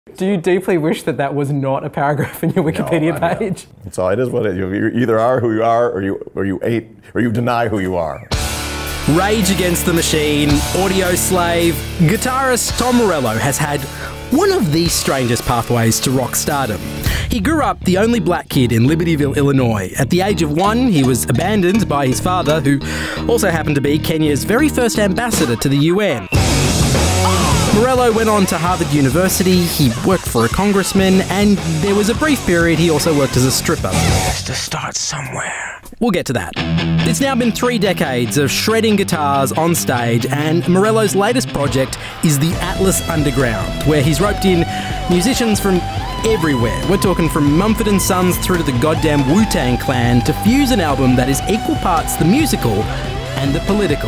Do you deeply wish that that was not a paragraph in your Wikipedia page? So it is what it is. You either are who you are, or you deny who you are. Rage Against the Machine, Audioslave, guitarist Tom Morello has had one of the strangest pathways to rock stardom. He grew up the only black kid in Libertyville, Illinois. At the age of 1, he was abandoned by his father, who also happened to be Kenya's very first ambassador to the UN. Morello went on to Harvard University, he worked for a congressman, and there was a brief period he also worked as a stripper. He has to start somewhere. We'll get to that. It's now been 3 decades of shredding guitars on stage, and Morello's latest project is the Atlas Underground, where he's roped in musicians from everywhere. We're talking from Mumford & Sons through to the goddamn Wu-Tang Clan to fuse an album that is equal parts the musical and the political.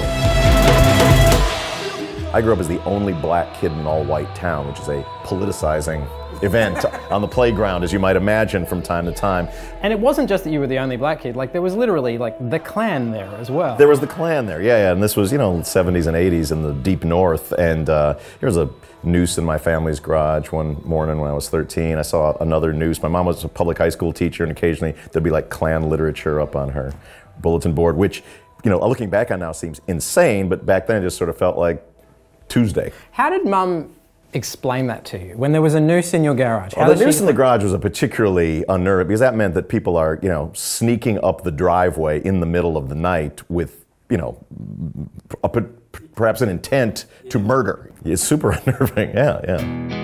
I grew up as the only black kid in an all-white town, which is a politicizing event on the playground, as you might imagine, from time to time. And it wasn't just that you were the only black kid, like there was literally like the Klan there as well. There was the Klan there, yeah, and this was, you know, 70s and 80s in the deep north, and there was a noose in my family's garage one morning when I was 13. I saw another noose. My mom was a public high school teacher, and occasionally there'd be like Klan literature up on her bulletin board, which, you know, looking back on now seems insane, but back then it just sort of felt like Tuesday. How did Mum explain that to you when there was a noose in your garage? Well, the noose in the garage was a particularly unnerving, because that meant that people are, you know, sneaking up the driveway in the middle of the night with, you know, perhaps an intent to murder. It's super unnerving, yeah.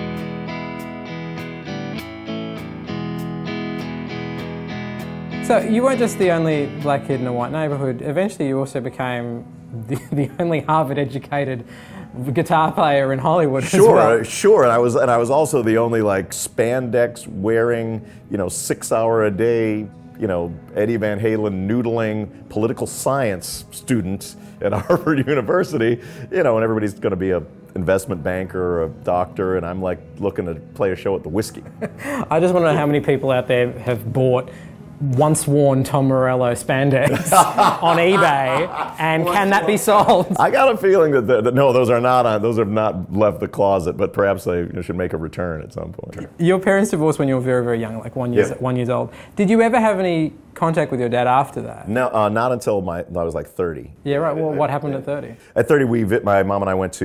So you weren't just the only black kid in a white neighborhood. Eventually you also became the only Harvard-educated guitar player in Hollywood as well. Sure, and I was also the only like spandex wearing, you know, 6-hour-a-day, you know, Eddie Van Halen noodling political science student at Harvard University, you know, and everybody's going to be a investment banker or a doctor, and I'm like looking to play a show at the Whiskey. I just want to know how many people out there have bought once worn Tom Morello spandex on eBay, and can that be sold? I got a feeling that no, those have not left the closet, but perhaps they should make a return at some point. Your parents divorced when you were very, very young, like 1 year old. Did you ever have any contact with your dad after that? No, not until I was like 30. Yeah, right. Well, what happened at 30? At 30, my mom and I went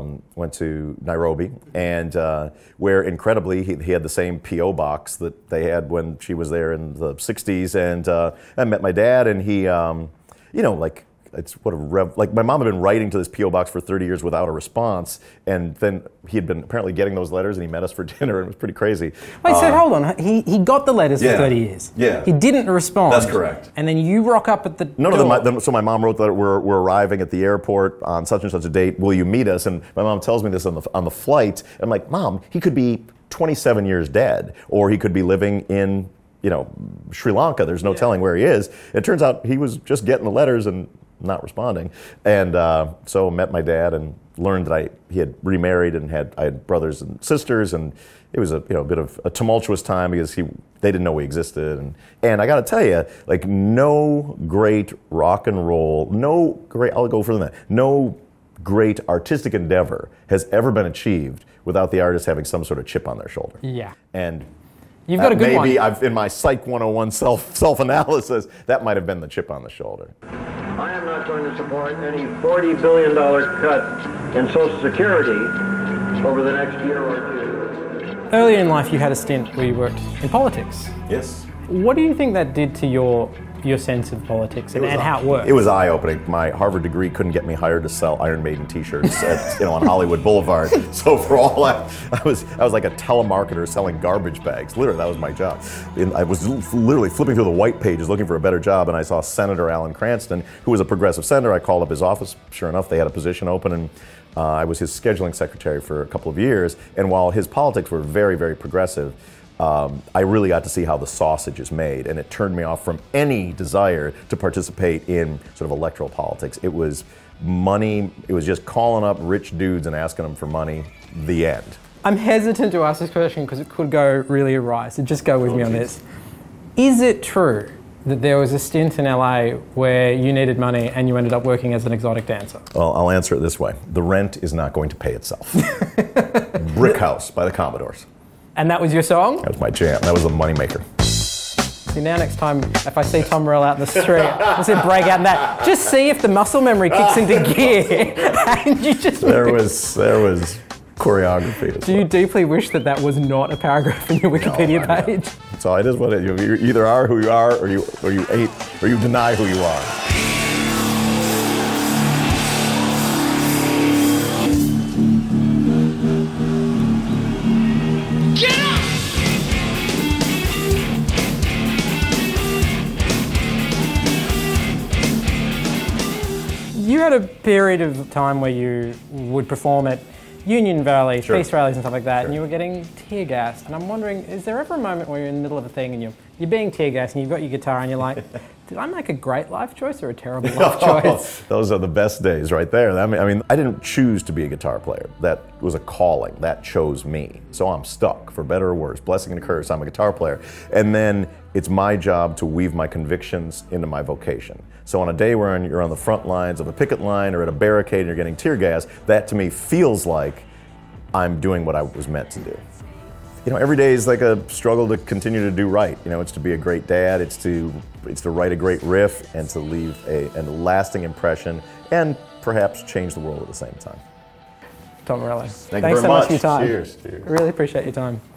to Nairobi, and where incredibly he had the same P.O. box that they had when she was there in the 60s, and I met my dad, and he, you know, like, it's what a like my mom had been writing to this P.O. box for 30 years without a response, and then he had been apparently getting those letters, and he met us for dinner, and it was pretty crazy. Wait, so hold on, he got the letters for 30 years. Yeah. He didn't respond. That's correct. And then you rock up at the door. So my mom wrote that we're arriving at the airport on such and such a date, will you meet us? And my mom tells me this on the flight. I'm like, Mom, he could be 27 years dead, or he could be living in, you know, Sri Lanka. There's no telling where he is. It turns out he was just getting the letters and not responding, and so met my dad and learned that he had remarried and I had brothers and sisters, and it was a bit of a tumultuous time because they didn't know we existed, and I got to tell you, like, no great rock and roll, I'll go further than that, no great artistic endeavor has ever been achieved without the artist having some sort of chip on their shoulder. Yeah, and you've got a good one. Maybe in my Psych 101 self-analysis, that might have been the chip on the shoulder. I am not going to support any $40 billion cut in Social Security over the next year or two. Earlier in life, you had a stint where you worked in politics. Yes. What do you think that did to your sense of politics and how it worked? It was eye-opening. My Harvard degree couldn't get me hired to sell Iron Maiden T-shirts on Hollywood Boulevard. So for all that, I was like a telemarketer selling garbage bags. Literally, that was my job. And I was literally flipping through the white pages looking for a better job, and I saw Senator Alan Cranston, who was a progressive senator. I called up his office. Sure enough, they had a position open, and I was his scheduling secretary for a couple of years. And while his politics were very, very progressive, I really got to see how the sausage is made, and it turned me off from any desire to participate in sort of electoral politics. It was money, it was just calling up rich dudes and asking them for money, the end. I'm hesitant to ask this question because it could go really awry, so just go with me on this. Is it true that there was a stint in LA where you needed money and you ended up working as an exotic dancer? Well, I'll answer it this way. The rent is not going to pay itself. Brick House by the Commodores. And that was your song? That was my jam. That was the moneymaker. See, now next time if I see Tom Morello out in the street, I'll say break out in that. Just see if the muscle memory kicks into gear. And you just There was choreography. Do you deeply wish that that was not a paragraph in your Wikipedia page? So it is what it is. You either are who you are, or you deny who you are. You had a period of time where you would perform at Union Valley, feast rallies and stuff like that, and you were getting tear gassed. And I'm wondering, is there ever a moment where you're in the middle of a thing and you're being tear gassed and you've got your guitar and you're like, did I make a great life choice or a terrible life choice? Those are the best days right there. I mean, I didn't choose to be a guitar player. That was a calling. That chose me. So I'm stuck, for better or worse. Blessing and curse, I'm a guitar player. And then it's my job to weave my convictions into my vocation. So on a day where you're on the front lines of a picket line or at a barricade and you're getting tear gas, that to me feels like I'm doing what I was meant to do. You know, every day is like a struggle to continue to do right. You know, it's to be a great dad, it's to write a great riff, and to leave a lasting impression, and perhaps change the world at the same time. Tom Morello. Thanks so very much for your time. Cheers. I really appreciate your time.